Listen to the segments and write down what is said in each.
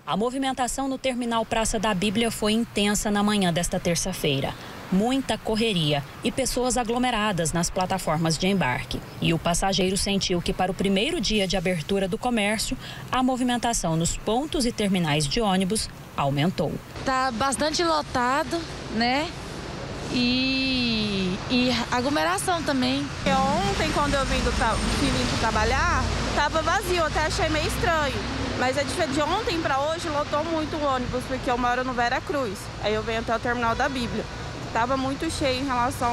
A movimentação no terminal Praça da Bíblia foi intensa na manhã desta terça-feira. Muita correria e pessoas aglomeradas nas plataformas de embarque. E o passageiro sentiu que para o primeiro dia de abertura do comércio, a movimentação nos pontos e terminais de ônibus aumentou. Tá bastante lotado, né? E aglomeração também. Ontem, quando eu vim trabalhar, estava vazio, eu até achei meio estranho. Mas de ontem para hoje lotou muito o ônibus, porque eu moro no Vera Cruz. Aí eu venho até o terminal da Bíblia. Estava muito cheio em relação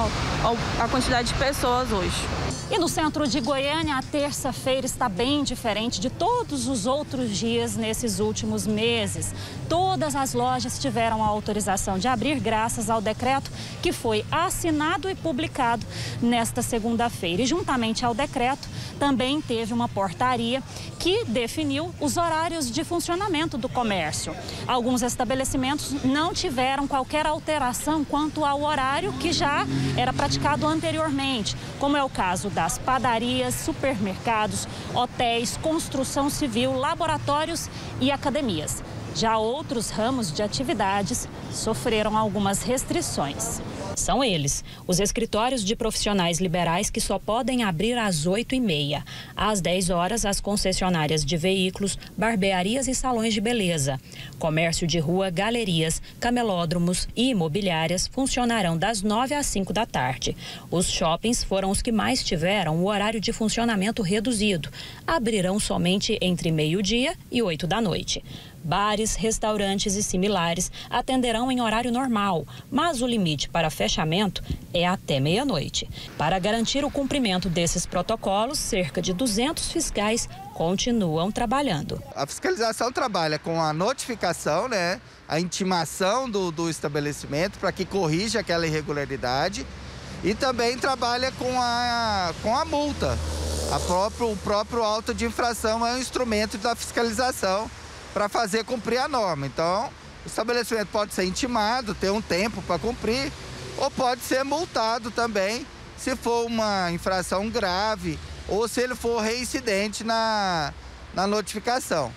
à quantidade de pessoas hoje. E no centro de Goiânia, a terça-feira está bem diferente de todos os outros dias nesses últimos meses. Todas as lojas tiveram a autorização de abrir graças ao decreto que foi assinado e publicado nesta segunda-feira. E juntamente ao decreto, também teve uma portaria que definiu os horários de funcionamento do comércio. Alguns estabelecimentos não tiveram qualquer alteração quanto ao horário que já era praticado anteriormente, como é o caso das padarias, supermercados, hotéis, construção civil, laboratórios e academias. Já outros ramos de atividades sofreram algumas restrições. São eles, os escritórios de profissionais liberais que só podem abrir às 8h30. Às 10 horas, as concessionárias de veículos, barbearias e salões de beleza. Comércio de rua, galerias, camelódromos e imobiliárias funcionarão das 9 às 5 da tarde. Os shoppings foram os que mais tiveram o horário de funcionamento reduzido. Abrirão somente entre meio-dia e 8 da noite. Bares, restaurantes e similares atenderão em horário normal, mas o limite para fechamento é até meia-noite. Para garantir o cumprimento desses protocolos, cerca de 200 fiscais continuam trabalhando. A fiscalização trabalha com a notificação, né, a intimação do estabelecimento para que corrija aquela irregularidade e também trabalha com a multa. O próprio auto de infração é um instrumento da fiscalização para fazer cumprir a norma. Então, o estabelecimento pode ser intimado, ter um tempo para cumprir, ou pode ser multado também, se for uma infração grave ou se ele for reincidente na notificação.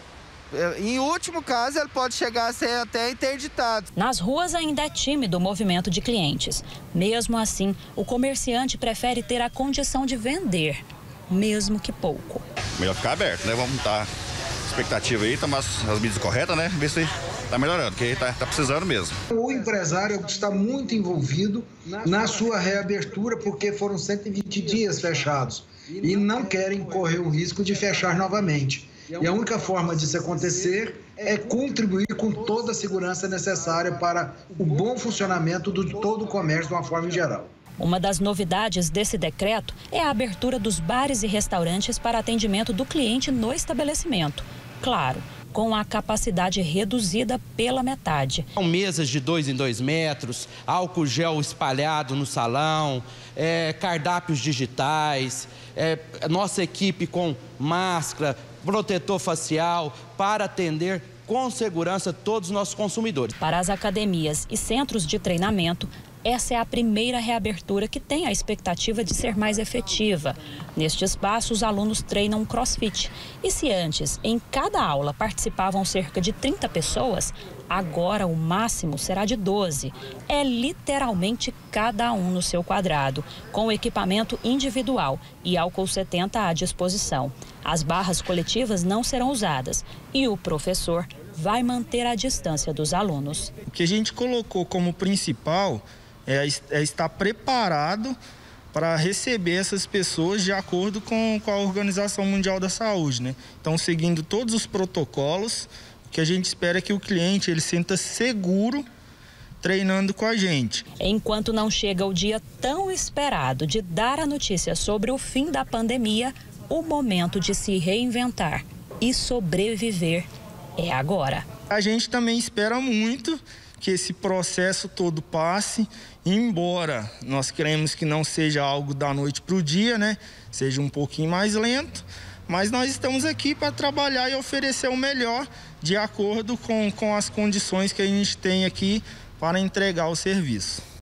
Em último caso, ele pode chegar a ser até interditado. Nas ruas ainda é tímido o movimento de clientes. Mesmo assim, o comerciante prefere ter a condição de vender, mesmo que pouco. Melhor ficar aberto, né? Vamos estar expectativa aí, tomar as medidas corretas, né? Ver se está melhorando, porque está precisando mesmo. O empresário está muito envolvido na sua reabertura, porque foram 120 dias fechados e não querem correr o risco de fechar novamente. E a única forma disso acontecer é contribuir com toda a segurança necessária para o bom funcionamento de todo o comércio de uma forma geral. Uma das novidades desse decreto é a abertura dos bares e restaurantes para atendimento do cliente no estabelecimento. Claro, com a capacidade reduzida pela metade. Mesas de 2 em 2 metros, álcool gel espalhado no salão, cardápios digitais, nossa equipe com máscara, protetor facial para atender com segurança todos os nossos consumidores. Para as academias e centros de treinamento, essa é a primeira reabertura que tem a expectativa de ser mais efetiva. Neste espaço, os alunos treinam CrossFit. E se antes, em cada aula, participavam cerca de 30 pessoas, agora o máximo será de 12. É literalmente cada um no seu quadrado, com equipamento individual e álcool 70 à disposição. As barras coletivas não serão usadas e o professor vai manter a distância dos alunos. O que a gente colocou como principal é estar preparado para receber essas pessoas de acordo com a Organização Mundial da Saúde, né? Então, seguindo todos os protocolos, o que a gente espera é que o cliente ele sinta seguro treinando com a gente. Enquanto não chega o dia tão esperado de dar a notícia sobre o fim da pandemia, o momento de se reinventar e sobreviver é agora. A gente também espera muito que esse processo todo passe, embora nós queremos que não seja algo da noite para o dia, né? Seja um pouquinho mais lento, mas nós estamos aqui para trabalhar e oferecer o melhor de acordo com as condições que a gente tem aqui para entregar o serviço.